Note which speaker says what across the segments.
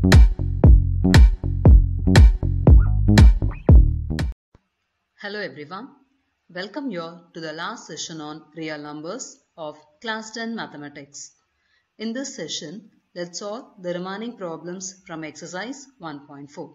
Speaker 1: Hello everyone, welcome you all to the last session on real numbers of class 10 mathematics. In this session, let's solve the remaining problems from exercise 1.4.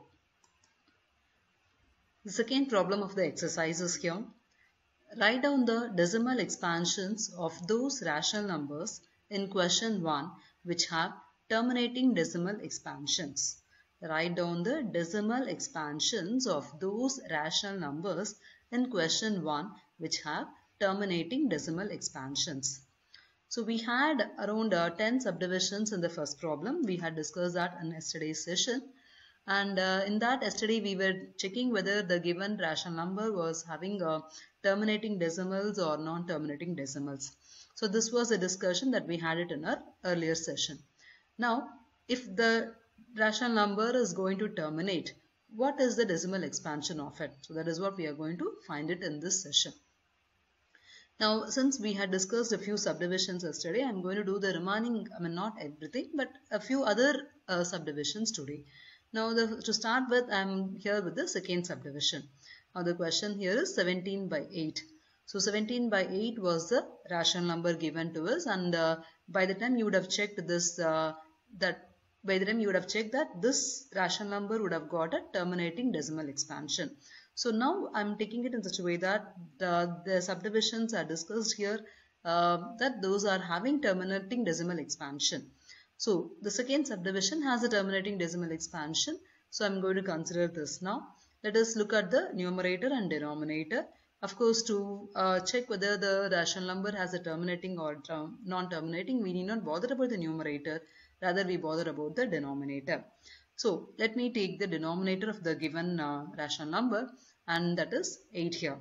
Speaker 1: The second problem of the exercise is here. Write down the decimal expansions of those rational numbers in question 1 which have terminating decimal expansions. Write down the decimal expansions of those rational numbers in question 1 which have terminating decimal expansions. So we had around 10 subdivisions in the first problem. We had discussed that in yesterday's session. And in that yesterday we were checking whether the given rational number was having terminating decimals or non-terminating decimals. So this was a discussion that we had it in our earlier session. Now if the rational number is going to terminate, what is the decimal expansion of it? So that is what we are going to find it in this session. Now since we had discussed a few subdivisions yesterday, I am going to do the remaining, not everything, but a few other subdivisions today. Now to start with, I am here with the second subdivision. Now the question here is 17 by 8. So 17 by 8 was the rational number given to us, and by the time you would have checked this, that this rational number would have got a terminating decimal expansion. So now I am taking it in such a way that the subdivisions are discussed here, that those are having terminating decimal expansion. So the second subdivision has a terminating decimal expansion. So I am going to consider this now. Let us look at the numerator and denominator. Of course, to check whether the rational number has a terminating or non-terminating, we need not bother about the numerator. Rather, we bother about the denominator. So let me take the denominator of the given rational number, and that is 8 here.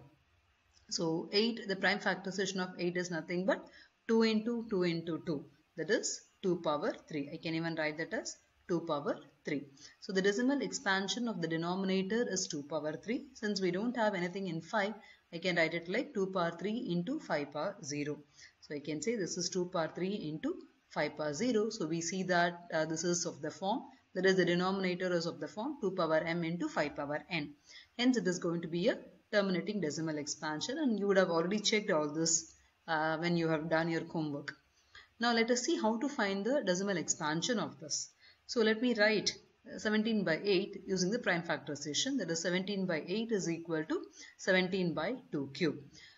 Speaker 1: So 8, the prime factorization of 8 is nothing but 2 into 2 into 2. That is 2 power 3. I can even write that as 2 power 3. So the decimal expansion of the denominator is 2 power 3. Since we don't have anything in 5, I can write it like 2 power 3 into 5 power 0. So I can say this is 2 power 3 into 5 power 0. So we see that this is of the form, that is the denominator is of the form 2 power m into 5 power n. Hence it is going to be a terminating decimal expansion, and you would have already checked all this when you have done your homework. Now let us see how to find the decimal expansion of this. So let me write 17 by 8 using the prime factorization, that is 17 by 8 is equal to 17 by 2 cube.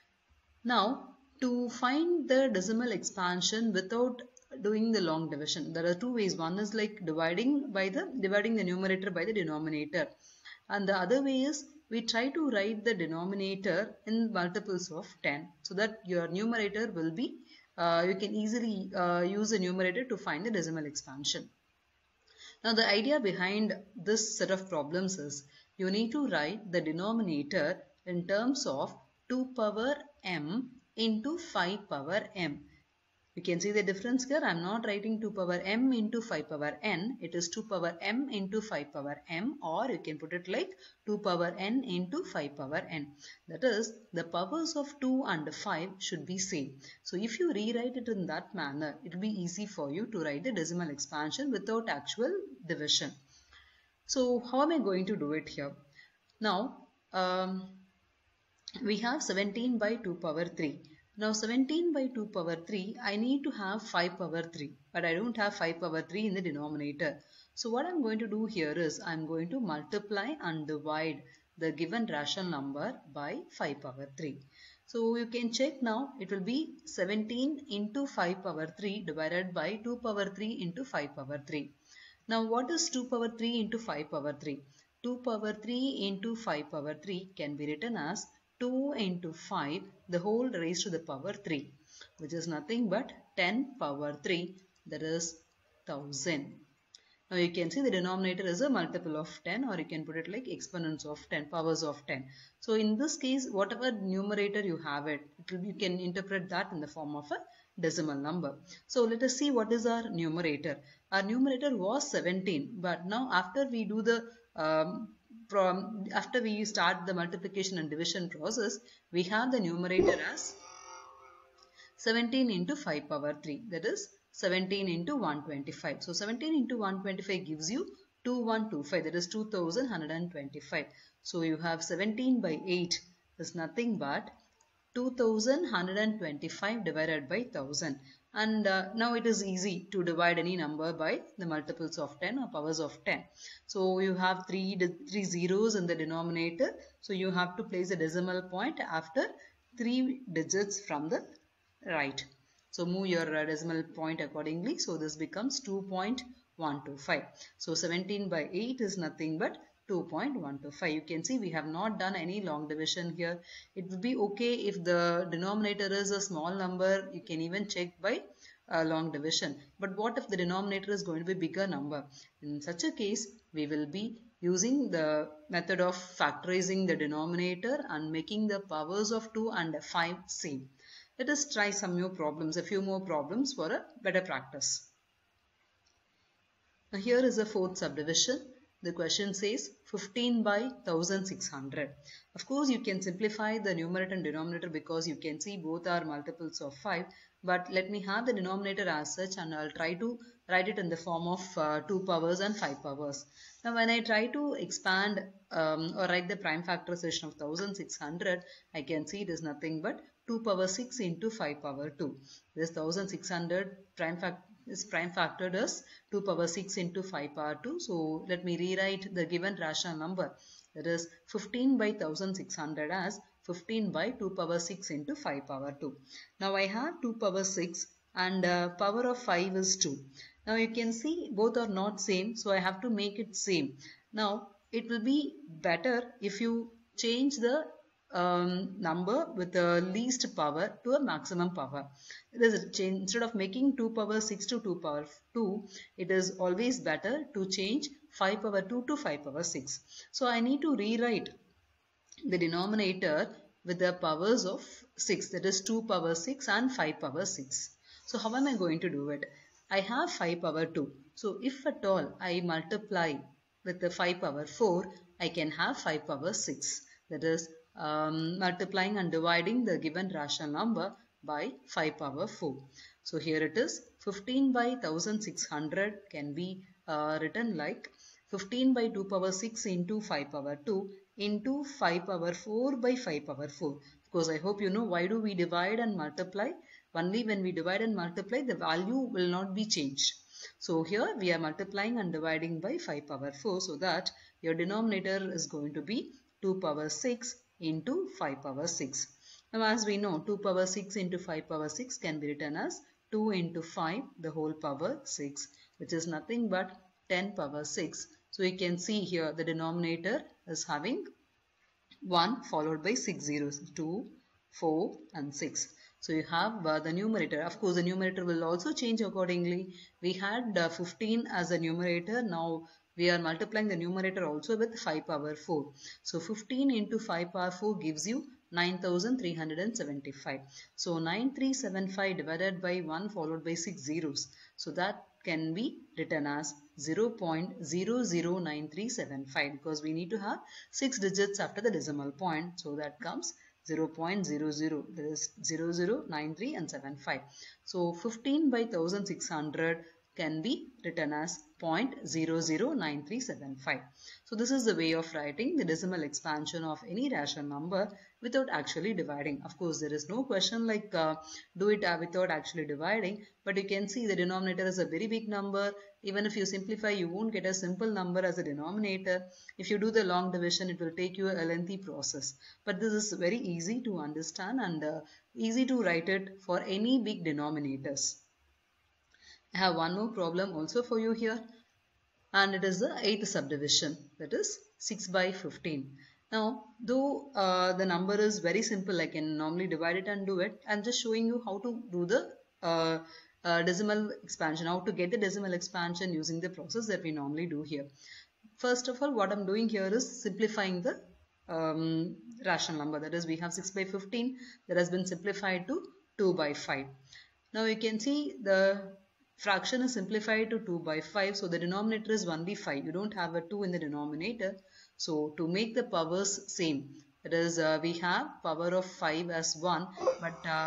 Speaker 1: Now to find the decimal expansion without doing the long division, there are two ways. One is like dividing the numerator by the denominator, and the other way is we try to write the denominator in multiples of 10 so that your numerator will be you can easily use the numerator to find the decimal expansion. Now the idea behind this set of problems is you need to write the denominator in terms of 2 power m into 5 power m. You can see the difference here. I am not writing 2 power m into 5 power n. It is 2 power m into 5 power m, or you can put it like 2 power n into 5 power n. That is, the powers of 2 and 5 should be same. So if you rewrite it in that manner, it will be easy for you to write the decimal expansion without actual division. So how am I going to do it here? Now we have 17 by 2 power 3. Now 17 by 2 power 3, I need to have 5 power 3, but I don't have 5 power 3 in the denominator. So what I'm going to do here is I'm going to multiply and divide the given rational number by 5 power 3. So you can check now, it will be 17 into 5 power 3 divided by 2 power 3 into 5 power 3. Now what is 2 power 3 into 5 power 3? 2 power 3 into 5 power 3 can be written as 2 into 5 the whole raised to the power 3, which is nothing but 10 power 3, that is 1000. Now you can see the denominator is a multiple of 10, or you can put it like exponents of 10, powers of 10. So in this case, whatever numerator you have you can interpret that in the form of a decimal number. So let us see what is our numerator. Our numerator was 17, but now after we do the after we start the multiplication and division process, we have the numerator as 17 into 5 power 3, that is 17 into 125. So 17 into 125 gives you 2125, that is 2125. So you have 17 by 8 is nothing but 2125 divided by 1000. And now it is easy to divide any number by the multiples of 10 or powers of 10. So you have three zeros in the denominator. So you have to place a decimal point after 3 digits from the right. So move your decimal point accordingly. So this becomes 2.125. So 17 by 8 is nothing but 2.125. You can see we have not done any long division here. It would be okay if the denominator is a small number. You can even check by long division. But what if the denominator is going to be bigger number? In such a case, we will be using the method of factorizing the denominator and making the powers of 2 and 5 same. Let us try some more problems, a few more problems for a better practice. Now here is a fourth subdivision. The question says 15 by 1600. Of course, you can simplify the numerator and denominator because you can see both are multiples of 5. But let me have the denominator as such, and I'll try to write it in the form of 2 powers and 5 powers. Now when I try to expand or write the prime factorization of 1600, I can see it is nothing but 2 power 6 into 5 power 2. This 1600 is prime factored as 2 power 6 into 5 power 2. So let me rewrite the given rational number, that is 15 by 1600 as 15 by 2 power 6 into 5 power 2. Now I have 2 power 6 and power of 5 is 2. Now you can see both are not same, so I have to make it same. Now it will be better if you change the number with the least power to a maximum power. Instead of making 2 power 6 to 2 power 2, it is always better to change 5 power 2 to 5 power 6. So I need to rewrite the denominator with the powers of 6, that is 2 power 6 and 5 power 6. So how am I going to do it? I have 5 power 2. So if at all I multiply with the 5 power 4, I can have 5 power 6. That is multiplying and dividing the given rational number by 5 power 4. So here it is 15 by 1600 can be written like 15 by 2 power 6 into 5 power 2 into 5 power 4 by 5 power 4. Of course, I hope you know why do we divide and multiply. Only when we divide and multiply, the value will not be changed. So here we are multiplying and dividing by 5 power 4, so that your denominator is going to be 2 power 6 into 5 power 6. Now as we know, 2 power 6 into 5 power 6 can be written as 2 into 5 the whole power 6, which is nothing but 10 power 6. So you can see here the denominator is having 1 followed by 6 zeros, 2, 4 and 6. So you have the numerator. Of course, the numerator will also change accordingly. We had 15 as a numerator. Now we are multiplying the numerator also with 5 power 4. So 15 into 5 power 4 gives you 9375. So 9375 divided by 1 followed by 6 zeros. So that can be written as 0.009375 because we need to have 6 digits after the decimal point. So that comes 0.00, that is 0093 and 75. So 15 by 1600 can be written as 0.009375. So this is the way of writing the decimal expansion of any rational number without actually dividing. Of course, there is no question like do it without actually dividing, but you can see the denominator is a very big number. Even if you simplify, you won't get a simple number as a denominator. If you do the long division, it will take you a lengthy process. But this is very easy to understand and easy to write it for any big denominators. I have one more problem also for you here, and it is the 8th subdivision, that is 6 by 15. Now, though the number is very simple, I can normally divide it and do it. I'm just showing you how to do the decimal expansion, how to get the decimal expansion using the process that we normally do here. First of all, what I'm doing here is simplifying the rational number, that is we have 6 by 15 that has been simplified to 2 by 5. Now you can see the fraction is simplified to 2 by 5, so the denominator is only 5. You don't have a 2 in the denominator. So to make the powers same, that is we have power of 5 as 1, but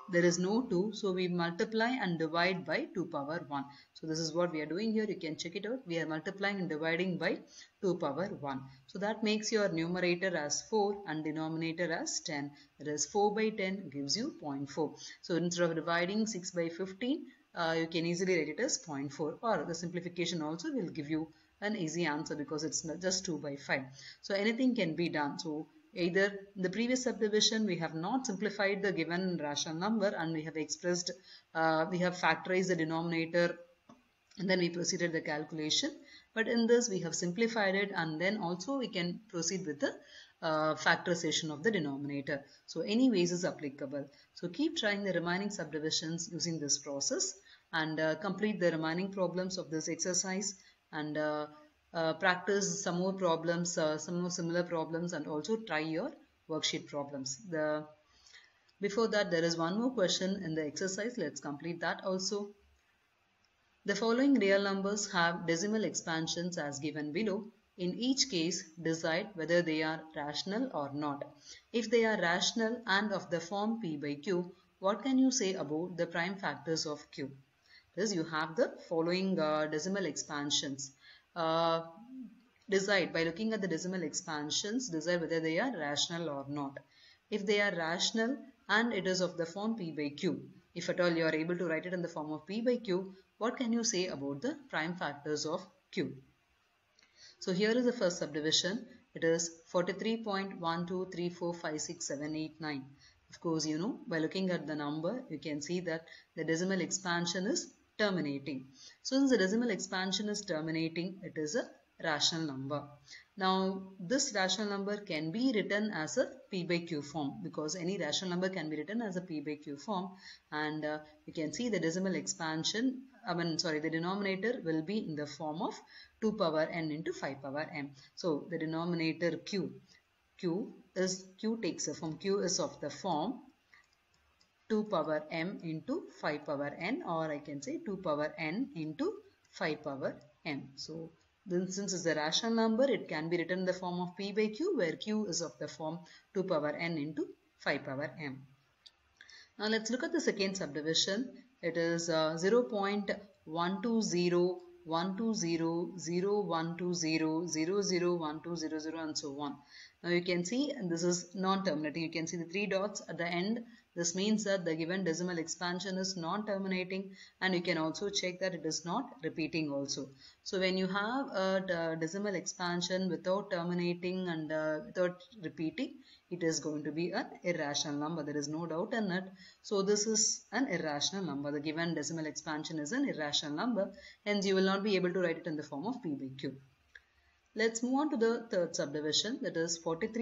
Speaker 1: there is no 2, so we multiply and divide by 2 power 1. So this is what we are doing here. You can check it out. We are multiplying and dividing by 2 power 1. So that makes your numerator as 4 and denominator as 10. That is 4 by 10 gives you 0.4. So instead of dividing 6 by 15, you can easily write it as 0.4, or the simplification also will give you an easy answer because it's just 2 by 5. So anything can be done. So either in the previous subdivision we have not simplified the given rational number and we have expressed, we have factorized the denominator and then we proceeded the calculation. But in this we have simplified it and then also we can proceed with the factorization of the denominator. So any ways is applicable. So keep trying the remaining subdivisions using this process and complete the remaining problems of this exercise and practice some more problems, some more similar problems, and also try your worksheet problems. Before that, there is one more question in the exercise. Let's complete that also. The following real numbers have decimal expansions as given below. In each case, decide whether they are rational or not. If they are rational and of the form p by q, what can you say about the prime factors of q? Thus, you have the following decimal expansions. Decide by looking at the decimal expansions, decide whether they are rational or not. If they are rational and it is of the form p by q, if at all you are able to write it in the form of p by q, what can you say about the prime factors of q? So here is the first subdivision. It is 43.1234567889. Of course, you know, by looking at the number, you can see that the decimal expansion is terminating. So since the decimal expansion is terminating, it is a rational number. Now, this rational number can be written as a p by q form because any rational number can be written as a p by q form, and you can see the decimal expansion, the denominator will be in the form of 2 power n into 5 power m. So the denominator q takes a form, q is of the form 2 power m into 5 power n, or I can say 2 power n into 5 power m. So then since it's a rational number, it can be written in the form of p by q, where q is of the form 2 power n into 5 power m. Now let's look at the second subdivision. It is 0.120,120,0,120,0,0,120,000 and so on. Now you can see this is non-terminating. You can see the 3 dots at the end. This means that the given decimal expansion is non-terminating, and you can also check that it is not repeating also. So when you have a decimal expansion without terminating and without repeating, it is going to be an irrational number. There is no doubt in it. So this is an irrational number. The given decimal expansion is an irrational number, hence you will not be able to write it in the form of p by q. Let's move on to the third subdivision, that is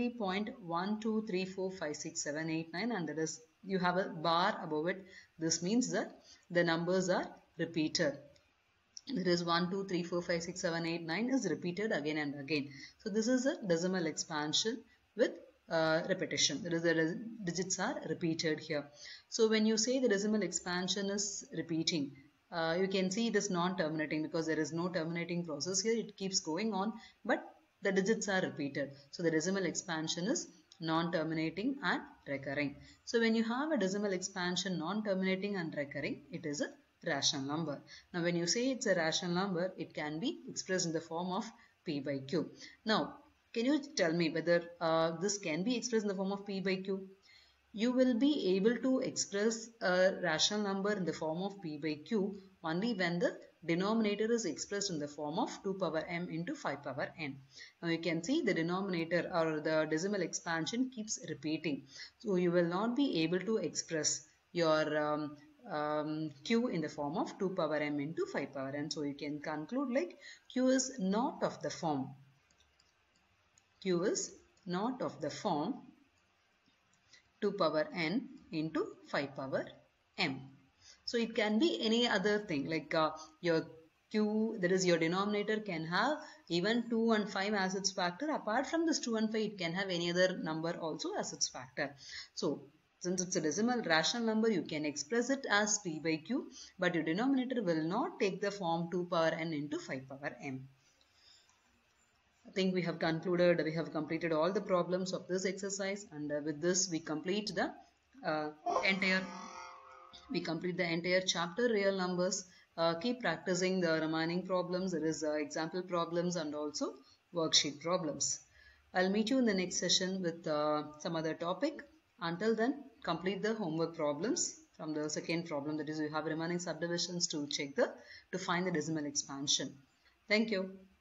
Speaker 1: 43.1234567889, and that is you have a bar above it. This means that the numbers are repeated. That is 1, 2, 3, 4, 5, 6, 7, 8, 9 is repeated again and again. So this is a decimal expansion with repetition. That is, the digits are repeated here. So when you say the decimal expansion is repeating, you can see it is non-terminating because there is no terminating process here. It keeps going on, but the digits are repeated. So the decimal expansion is non-terminating and recurring. So when you have a decimal expansion non-terminating and recurring, it is a rational number. Now when you say it's a rational number, it can be expressed in the form of p by q. Now can you tell me whether this can be expressed in the form of p by q? You will be able to express a rational number in the form of p by q only when the denominator is expressed in the form of 2 power m into 5 power n. Now you can see the denominator or the decimal expansion keeps repeating. So you will not be able to express your q in the form of 2 power m into 5 power n. So you can conclude like q is not of the form. Q is not of the form 2 power n into 5 power m. So it can be any other thing like your q, that is your denominator, can have even 2 and 5 as its factor. Apart from this 2 and 5, it can have any other number also as its factor. So since it's a decimal rational number, you can express it as p by q, but your denominator will not take the form 2 power n into 5 power m. I think we have completed all the problems of this exercise, and with this we complete the entire We complete the entire chapter real numbers. Keep practicing the remaining problems. There is example problems and also worksheet problems. I'll meet you in the next session with some other topic. Until then, complete the homework problems from the second problem, that is you have remaining subdivisions to check to find the decimal expansion. Thank you.